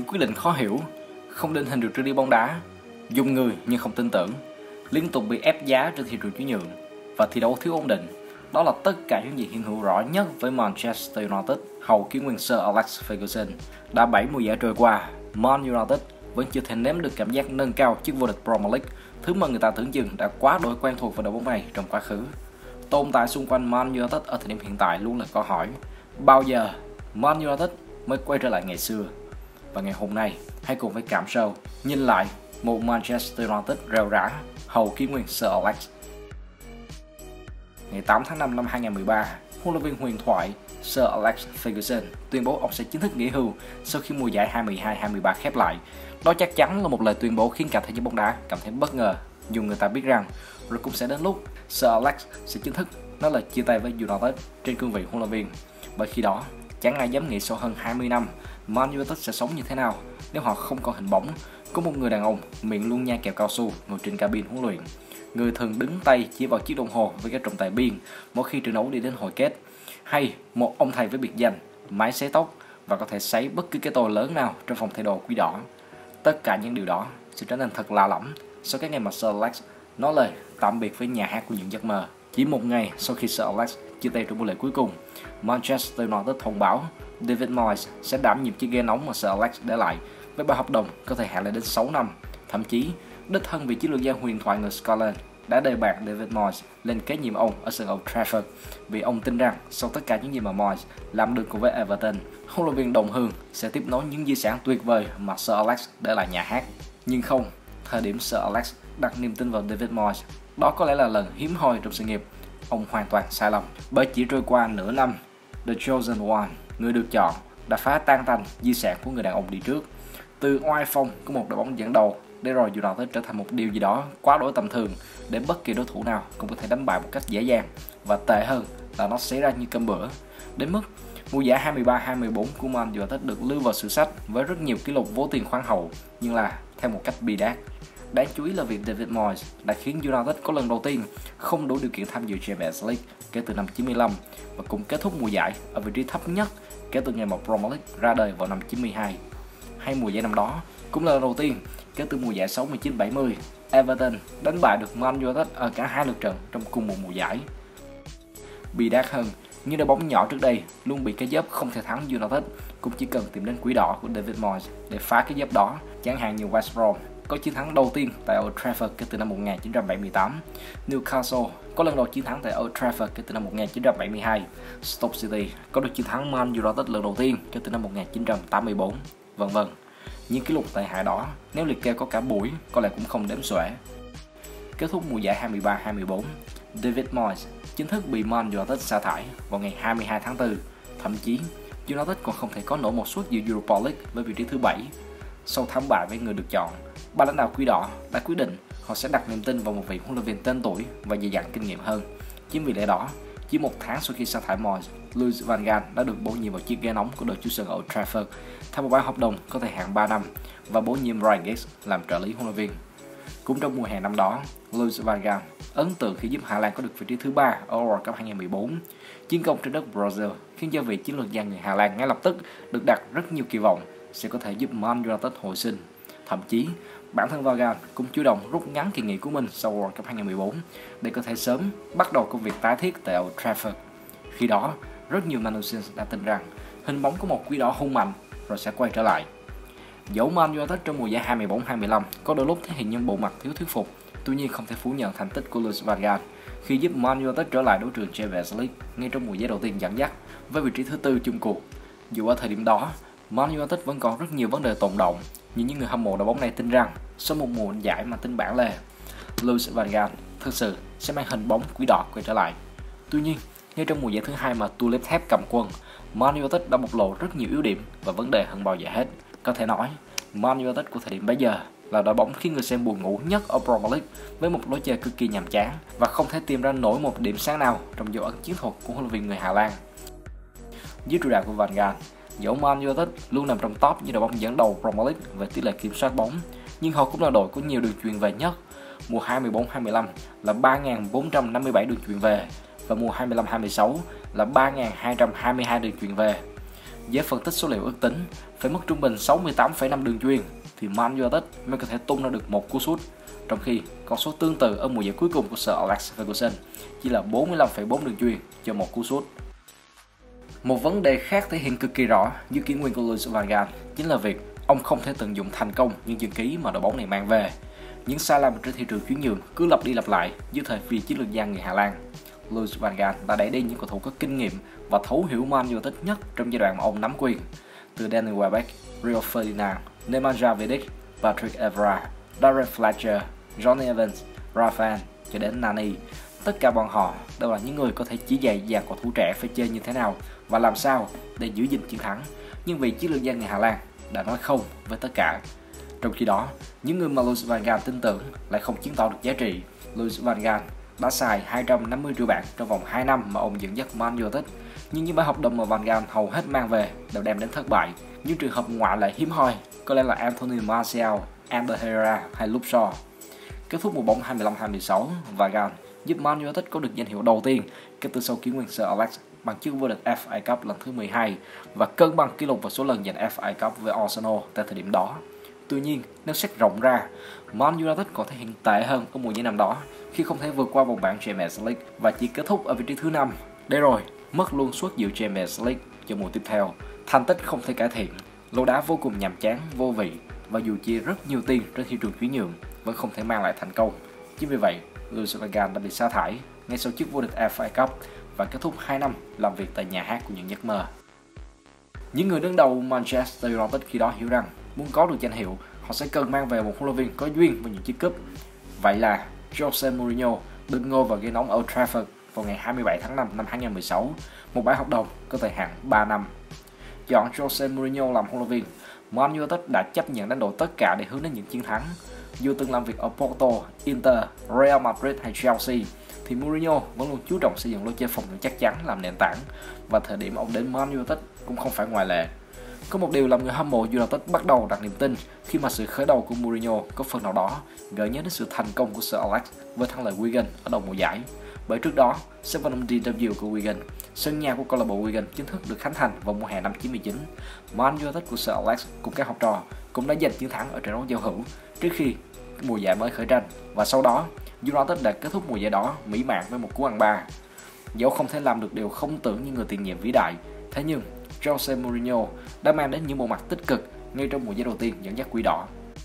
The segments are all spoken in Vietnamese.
quyết định khó hiểu, không định hình được trên đi bóng đá, dùng người nhưng không tin tưởng, liên tục bị ép giá trên thị trường chuyển nhượng và thi đấu thiếu ổn định. Đó là tất cả những gì hiện hữu rõ nhất với Manchester United hầu kỷ nguyên Sir Alex Ferguson. Đã 7 mùa giải trôi qua, Man United vẫn chưa thể nếm được cảm giác nâng cao chức vô địch Premier League, thứ mà người ta tưởng chừng đã quá đỗi quen thuộc với đội bóng này trong quá khứ. Tồn tại xung quanh Man United ở thời điểm hiện tại luôn là câu hỏi: bao giờ Man United mới quay trở lại ngày xưa? Và ngày hôm nay, hãy cùng với Cảm Show nhìn lại một Manchester United rêu rã hầu kỷ nguyên Sir Alex. Ngày 8 tháng 5 năm 2013, huấn luyện viên huyền thoại Sir Alex Ferguson tuyên bố ông sẽ chính thức nghỉ hưu sau khi mùa giải 2022-23 khép lại. Đó chắc chắn là một lời tuyên bố khiến cả thế giới bóng đá cảm thấy bất ngờ, dù người ta biết rằng rồi cũng sẽ đến lúc Sir Alex sẽ chính thức nói lời chia tay với United trên cương vị huấn luyện viên. Bởi khi đó, chẳng ai dám nghĩ sau hơn 20 năm Man United sẽ sống như thế nào nếu họ không có hình bóng có một người đàn ông miệng luôn nhai kẹo cao su ngồi trên cabin huấn luyện, người thường đứng tay chỉ vào chiếc đồng hồ với các trọng tài biên mỗi khi trận đấu đi đến hồi kết, hay một ông thầy với biệt danh máy sấy tóc và có thể sấy bất cứ cái tôi lớn nào trong phòng thay đồ quý đỏ. Tất cả những điều đó sẽ trở nên thật lạ lẫm sau cái ngày mà Sir Alex nói lời tạm biệt với nhà hát của những giấc mơ. Chỉ một ngày sau khi Sir Alex chia tay trong buổi lễ cuối cùng, Manchester United thông báo David Moyes sẽ đảm nhiệm chiếc ghế nóng mà Sir Alex để lại với 3 hợp đồng có thời hạn lên đến 6 năm. Thậm chí, đích thân vị chiến lược gia huyền thoại người Scotland đã đề bạt David Moyes lên kế nhiệm ông ở sân Old Trafford vì ông tin rằng sau tất cả những gì mà Moyes làm được cùng với Everton, huấn luyện viên đồng hương sẽ tiếp nối những di sản tuyệt vời mà Sir Alex để lại nhà hát. Nhưng không, thời điểm Sir Alex đặt niềm tin vào David Moyes, đó có lẽ là lần hiếm hoi trong sự nghiệp. Ông hoàn toàn sai lầm, bởi chỉ trôi qua nửa năm, The Chosen One, người được chọn, đã phá tan tành di sản của người đàn ông đi trước. Từ oai phong của một đội bóng dẫn đầu để rồi United trở thành một điều gì đó quá đỗi tầm thường để bất kỳ đối thủ nào cũng có thể đánh bại một cách dễ dàng, và tệ hơn là nó xảy ra như cơm bữa. Đến mức mùa giải 23-24 của Man United được lưu vào sử sách với rất nhiều kỷ lục vô tiền khoáng hậu, nhưng là theo một cách bi đát. Đáng chú ý là việc David Moyes đã khiến United có lần đầu tiên không đủ điều kiện tham dự Champions League kể từ năm 95 và cũng kết thúc mùa giải ở vị trí thấp nhất kể từ ngày mà Premier League ra đời vào năm 92. Hay mùa giải năm đó cũng là lần đầu tiên kể từ mùa giải 69-70 Everton đánh bại được Man United ở cả hai lượt trận trong cùng một mùa giải. Bi đát hơn, những đội bóng nhỏ trước đây luôn bị cái dớp không thể thắng United cũng chỉ cần tìm đến quỹ đỏ của David Moyes để phá cái dớp đó, chẳng hạn như West Brom có chiến thắng đầu tiên tại Old Trafford kể từ năm 1978, Newcastle có lần đầu chiến thắng tại Old Trafford kể từ năm 1972, Stoke City có được chiến thắng Man United lần đầu tiên kể từ năm 1984, vân vân. Những kỷ lục tệ hại đó nếu liệt kê có cả buổi có lẽ cũng không đếm xuể. Kết thúc mùa giải 23-24, David Moyes chính thức bị Man United sa thải vào ngày 22 tháng 4. Thậm chí, United còn không thể có nổi một suất dự Europa League với vị trí thứ 7. Sau thảm bại với người được chọn, ban lãnh đạo quỷ đỏ đã quyết định họ sẽ đặt niềm tin vào một vị huấn luyện viên tên tuổi và dày dặn kinh nghiệm hơn. Chính vì lẽ đó, chỉ một tháng sau khi sa thải Moyes, Louis van Gaal đã được bổ nhiệm vào chiếc ghế nóng của đội chủ sân Old Trafford theo một bản hợp đồng có thời hạn 3 năm và bổ nhiệm Ryan Giggs làm trợ lý huấn luyện viên. Cũng trong mùa hè năm đó, Louis van Gaal ấn tượng khi giúp Hà Lan có được vị trí thứ 3 ở World Cup 2014. Chiến công trên đất Brazil khiến cho vị chiến lược gia người Hà Lan ngay lập tức được đặt rất nhiều kỳ vọng sẽ có thể giúp Man United hồi sinh. Thậm chí, bản thân van Gaal cũng chủ động rút ngắn kỳ nghỉ của mình sau World Cup 2014 để có thể sớm bắt đầu công việc tái thiết tại Old Trafford. Khi đó, rất nhiều Manusians đã tin rằng hình bóng của một quỷ đỏ hung mạnh rồi sẽ quay trở lại. Dẫu Man United trong mùa giải 24-25 có đôi lúc thể hiện những bộ mặt thiếu thuyết phục, tuy nhiên không thể phủ nhận thành tích của Louis van Gaal khi giúp Man United trở lại đấu trường Champions League ngay trong mùa giải đầu tiên dẫn dắt với vị trí thứ 4 chung cuộc. Dù ở thời điểm đó, Man United vẫn còn rất nhiều vấn đề tồn đọng, nhưng những người hâm mộ đội bóng này tin rằng sau một mùa giải mà tính bản lề, Louis van Gaal thực sự sẽ mang hình bóng quỷ đỏ quay trở lại. Tuy nhiên, ngay trong mùa giải thứ 2 mà Tulip thép cầm quân, Man United đã bộc lộ rất nhiều yếu điểm và vấn đề hơn bao giờ hết. Có thể nói, Man United của thời điểm bấy giờ là đội bóng khiến người xem buồn ngủ nhất ở Premier League với một lối chơi cực kỳ nhàm chán và không thể tìm ra nổi một điểm sáng nào trong dấu ấn chiến thuật của huấn luyện viên người Hà Lan. Dưới trụ đạo của Van Gaal, dẫu Man United luôn nằm trong top như đội bóng dẫn đầu Premier League về tỷ lệ kiểm soát bóng, nhưng họ cũng là đội có nhiều đường chuyền về nhất. Mùa 24-25 là 3.457 đường chuyền về và mùa 25-26 là 3.222 đường chuyền về. Với phân tích số liệu ước tính, phải mất trung bình 68,5 đường chuyền thì Man United mới có thể tung ra được một cú sút, trong khi con số tương tự ở mùa giải cuối cùng của Sir Alex Ferguson chỉ là 45,4 đường chuyền cho một cú sút. Một vấn đề khác thể hiện cực kỳ rõ dưới kỷ nguyên của Louis van Gaal chính là việc ông không thể tận dụng thành công những chữ ký mà đội bóng này mang về. Những sai lầm trên thị trường chuyển nhượng cứ lặp đi lặp lại dưới thời vị chiến lược gia người Hà Lan. Louis van Gaal đã đẩy đi những cầu thủ có kinh nghiệm và thấu hiểu Man United nhất trong giai đoạn mà ông nắm quyền, từ Danny Welbeck, Rio Ferdinand, Nemanja Vidic, Patrick Evra, Darren Fletcher, Johnny Evans, Rafael cho đến Nani. Tất cả bọn họ đều là những người có thể chỉ dạy dàn cầu thủ trẻ phải chơi như thế nào và làm sao để giữ gìn chiến thắng. Nhưng vì chiến lược gia người Hà Lan đã nói không với tất cả. Trong khi đó, những người mà Louis van Gaal tin tưởng lại không chứng tỏ được giá trị. Louis van Gaal đã xài 250 triệu bảng trong vòng 2 năm mà ông dẫn dắt Man United. Nhưng những bản hợp đồng mà Van Gaal hầu hết mang về đều đem đến thất bại. Những trường hợp ngoại lệ hiếm hoi có lẽ là Anthony Martial, Ander Herrera hay Luke Shaw. Kết thúc mùa bóng 25-26, Van Gaal giúp Man United có được danh hiệu đầu tiên kể từ sau kỷ nguyên Sir Alex bằng chức vô địch FA Cup lần thứ 12 và cân bằng kỷ lục và số lần giành FA Cup với Arsenal tại thời điểm đó. Tuy nhiên, nếu xét rộng ra, Man United còn thể hiện tệ hơn ở mùa giải năm đó khi không thể vượt qua vòng bảng Champions League và chỉ kết thúc ở vị trí thứ 5. Để rồi, mất luôn suất dự Champions League cho mùa tiếp theo. Thành tích không thể cải thiện, lối đá vô cùng nhàm chán, vô vị và dù chi rất nhiều tiền trên thị trường chuyển nhượng vẫn không thể mang lại thành công. Chính vì vậy, Louis van Gaal đã bị sa thải ngay sau chức vô địch FA Cup và kết thúc 2 năm làm việc tại nhà hát của những giấc mơ. Những người đứng đầu Manchester United khi đó hiểu rằng muốn có được danh hiệu, họ sẽ cần mang về một huấn luyện viên có duyên với những chiếc cúp. Vậy là Jose Mourinho đứng ngôi vào ghế nóng Old Trafford vào ngày 27 tháng 5 năm 2016, một bản hợp đồng có thời hạn 3 năm. Chọn Jose Mourinho làm huấn luyện viên, Man United đã chấp nhận đánh đổi tất cả để hướng đến những chiến thắng. Dù từng làm việc ở Porto, Inter, Real Madrid hay Chelsea, thì Mourinho vẫn luôn chú trọng xây dựng lối chơi phòng ngự chắc chắn làm nền tảng, và thời điểm ông đến Man United cũng không phải ngoại lệ. Có một điều làm người hâm mộ United bắt đầu đặt niềm tin khi mà sự khởi đầu của Mourinho có phần nào đó gợi nhớ đến sự thành công của Sir Alex với thắng lợi Wigan ở đầu mùa giải. Bởi trước đó, sân vận động DW của Wigan, sân nhà của câu lạc bộ Wigan chính thức được khánh thành vào mùa hè năm 99. Man United của Sir Alex cùng các học trò cũng đã giành chiến thắng ở trận đấu giao hữu trước khi mùa giải mới khởi tranh, và sau đó United đã kết thúc mùa giải đó mỹ mãn với một cú ăn ba. Dẫu không thể làm được điều không tưởng như người tiền nhiệm vĩ đại, thế nhưng Jose Mourinho đã mang đến những bộ mặt tích cực ngay trong mùa giải đầu tiên dẫn dắt Quỷ Đỏ.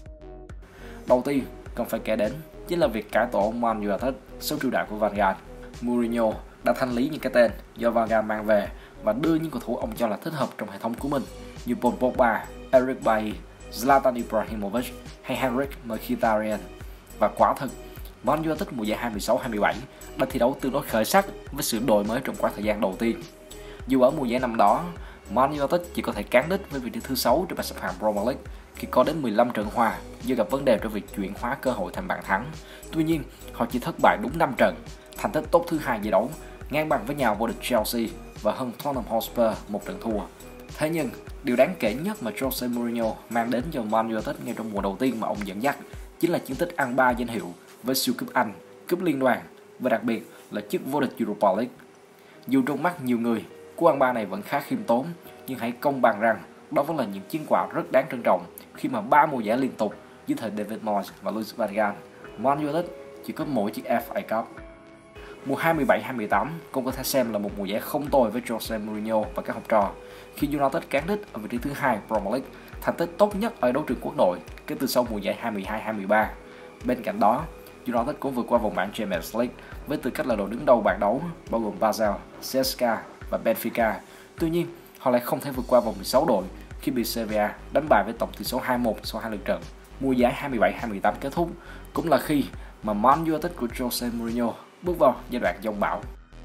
Đầu tiên cần phải kể đến chính là việc cải tổ Man United sau triều đại của Van Gaal. Mourinho đã thanh lý những cái tên do Van Gaal mang về và đưa những cầu thủ ông cho là thích hợp trong hệ thống của mình như Paul Pogba, Eric Bailly, Zlatan Ibrahimovic hay Henrikh Mkhitaryan. Và quả thực, Man United mùa giải 26-27 đã thi đấu tương đối khởi sắc với sự đổi mới trong quãng thời gian đầu tiên. Dù ở mùa giải năm đó, Man United chỉ có thể cán đích với vị trí thứ 6 trên bảng xếp hạng Premier League khi có đến 15 trận hòa do gặp vấn đề trong việc chuyển hóa cơ hội thành bàn thắng. Tuy nhiên, họ chỉ thất bại đúng 5 trận, thành tích tốt thứ 2 giải đấu, ngang bằng với nhà vô địch Chelsea và hơn Tottenham Hotspur một trận thua. Thế nhưng, điều đáng kể nhất mà Jose Mourinho mang đến cho Man United ngay trong mùa đầu tiên mà ông dẫn dắt chính là chiến tích ăn 3 danh hiệu với siêu cúp Anh, cúp liên đoàn và đặc biệt là chức vô địch Europa League. Dù trong mắt nhiều người, cú ăn ba này vẫn khá khiêm tốn, nhưng hãy công bằng rằng đó vẫn là những chiến quả rất đáng trân trọng khi mà 3 mùa giải liên tục dưới thời David Moyes và Louis van Gaal, Man United chỉ có mỗi chiếc FA Cup. Mùa 27-28 cũng có thể xem là một mùa giải không tồi với Jose Mourinho và các học trò khi United cán đích ở vị trí thứ 2 Premier League, thành tích tốt nhất ở đấu trường quốc nội kể từ sau mùa giải 22-23. Bên cạnh đó, United cũng vượt qua vòng bảng Champions League với tư cách là đội đứng đầu bảng đấu bao gồm Basel, CSKA và Benfica. Tuy nhiên, họ lại không thể vượt qua vòng 16 đội khi bị Sevilla đánh bại với tổng tỷ số 2-1 sau 2 lượt trận. Mùa giải 27-28 kết thúc cũng là khi mà Man United của Jose Mourinho bước vào giai đoạn giông bão.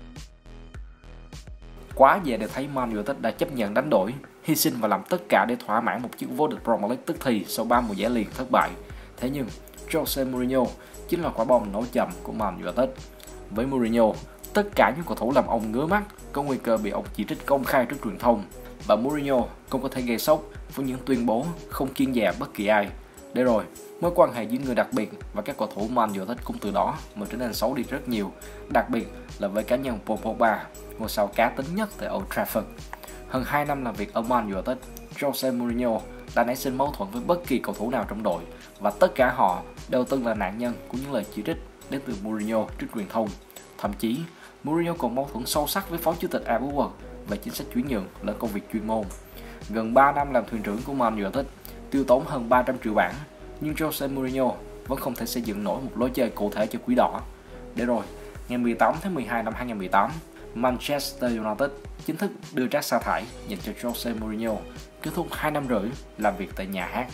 Quá dễ để thấy Man United đã chấp nhận đánh đổi, hy sinh và làm tất cả để thỏa mãn một chiếc vô địch Premier League tức thì sau 3 mùa giải liền thất bại. Thế nhưng, Jose Mourinho chính là quả bom nổ chậm của Man United. Với Mourinho, tất cả những cầu thủ làm ông ngứa mắt có nguy cơ bị ông chỉ trích công khai trước truyền thông, và Mourinho cũng có thể gây sốc với những tuyên bố không kiêng dè bất kỳ ai. Để rồi, mối quan hệ giữa người đặc biệt và các cầu thủ Man United cũng từ đó mà trở nên xấu đi rất nhiều, đặc biệt là với cá nhân Paul Pogba, ngôi sao cá tính nhất tại Old Trafford. Hơn 2 năm làm việc ở Man United, Jose Mourinho đã nảy sinh mâu thuẫn với bất kỳ cầu thủ nào trong đội và tất cả họ đều từng là nạn nhân của những lời chỉ trích đến từ Mourinho trước truyền thông. Thậm chí, Mourinho còn mâu thuẫn sâu sắc với phó chủ tịch Abu Bakr về chính sách chuyển nhượng lẫn công việc chuyên môn. Gần 3 năm làm thuyền trưởng của Man United, tiêu tốn hơn 300 triệu bảng, nhưng Jose Mourinho vẫn không thể xây dựng nổi một lối chơi cụ thể cho Quỷ Đỏ. Để rồi, ngày 18 tháng 12 năm 2018, Manchester United chính thức đưa ra sa thải dành cho Jose Mourinho, kết thúc 2 năm rưỡi làm việc tại nhà hát.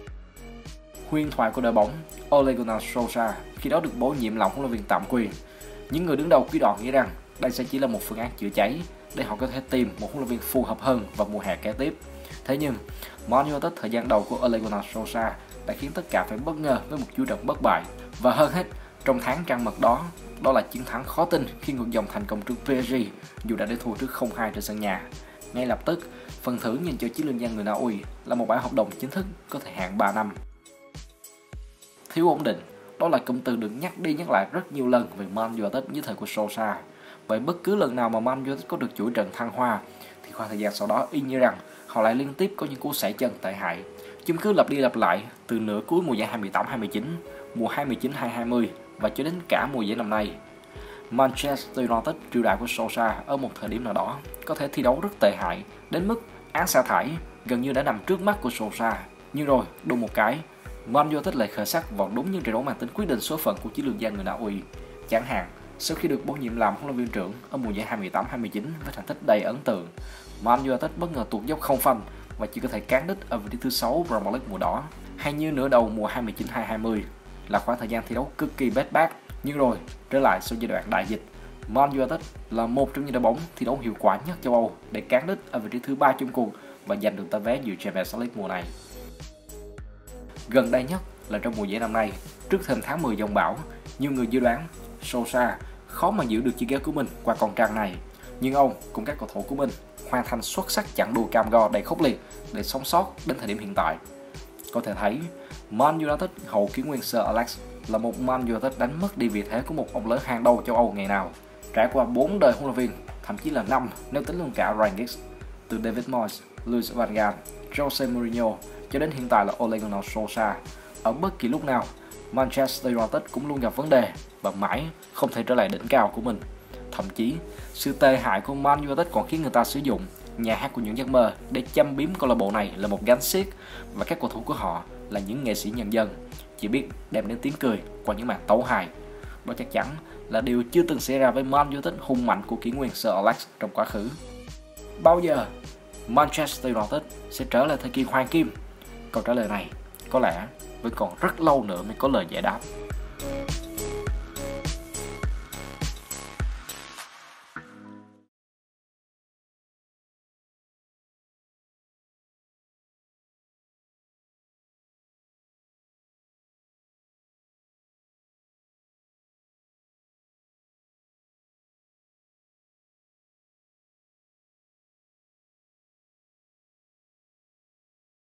Huyền thoại của đội bóng Ole Gunnar Solskjaer khi đó được bổ nhiệm làm huấn luyện viên tạm quyền. Những người đứng đầu Quỷ Đỏ nghĩ rằng đây sẽ chỉ là một phương án chữa cháy để họ có thể tìm một huấn luyện viên phù hợp hơn vào mùa hè kế tiếp. Thế nhưng, Man United thời gian đầu của Ole Gunnar Solskjaer đã khiến tất cả phải bất ngờ với một chuỗi trận bất bại. Và hơn hết, trong tháng trăng mật đó là chiến thắng khó tin khi ngược dòng thành công trước PSG dù đã để thua trước 0-2 trên sân nhà. Ngay lập tức, phần thưởng dành cho chiến lược gia người Na Uy là một bản hợp đồng chính thức có thời hạn 3 năm. Thiếu ổn định, đó là cụm từ được nhắc đi nhắc lại rất nhiều lần về Man United dưới thời của Solskjaer. Vậy bất cứ lần nào mà Man United có được chuỗi trận thăng hoa thì khoảng thời gian sau đó y như rằng họ lại liên tiếp có những cú sẩy chân tệ hại. Chúng cứ lặp đi lặp lại từ nửa cuối mùa giải 2018-29, mùa 2019-2020 và cho đến cả mùa giải năm nay. Manchester United triều đại của Solskjaer ở một thời điểm nào đó có thể thi đấu rất tệ hại đến mức án sa thải gần như đã nằm trước mắt của Solskjaer. Nhưng rồi, đùng một cái, Man United lại khởi sắc vào đúng những trận đấu mang tính quyết định số phận của chiến lược gia người Na Uy. Chẳng hạn, sau khi được bổ nhiệm làm huấn luyện viên trưởng ở mùa giải 2018-29 với thành tích đầy ấn tượng, Man United bất ngờ tuột dốc không phanh và chỉ có thể cán đích ở vị trí thứ 6 Premier League mùa đó, hay như nửa đầu mùa 2019-2020 là khoảng thời gian thi đấu cực kỳ bết bát. Nhưng rồi, trở lại sau giai đoạn đại dịch, Man United là một trong những đội bóng thi đấu hiệu quả nhất châu Âu để cán đích ở vị trí thứ 3 chung cuộc và giành được tấm vé dự Champions League mùa này. Gần đây nhất là trong mùa giải năm nay, trước thêm tháng 10 giông bão, nhiều người dự đoán Solskjaer khó mà giữ được chiếc ghế của mình qua con trăng này. Nhưng ông cùng các cầu thủ của mình hoàn thành xuất sắc chặng đua cam go đầy khốc liệt để sống sót đến thời điểm hiện tại. Có thể thấy, Man United hậu kiến nguyên Sir Alex là một Man United đánh mất đi vị thế của một ông lớn hàng đầu châu Âu ngày nào. Trải qua 4 đời huấn luyện viên, thậm chí là 5 nếu tính luôn cả Ryan Giggs, từ David Moyes, Louis van Gaal, Jose Mourinho cho đến hiện tại là Ole Gunnar Solskjaer, ở bất kỳ lúc nào, Manchester United cũng luôn gặp vấn đề và mãi không thể trở lại đỉnh cao của mình. Thậm chí, sự tệ hại của Man United còn khiến người ta sử dụng nhà hát của những giấc mơ để châm biếm câu lạc bộ này là một gánh xiếc và các cầu thủ của họ là những nghệ sĩ nhân dân, chỉ biết đem đến tiếng cười qua những màn tấu hài. Đó chắc chắn là điều chưa từng xảy ra với Man United hùng mạnh của kỷ nguyên Sir Alex trong quá khứ. Bao giờ Manchester United sẽ trở lại thời kỳ hoàng kim? Câu trả lời này có lẽ vẫn còn rất lâu nữa mới có lời giải đáp.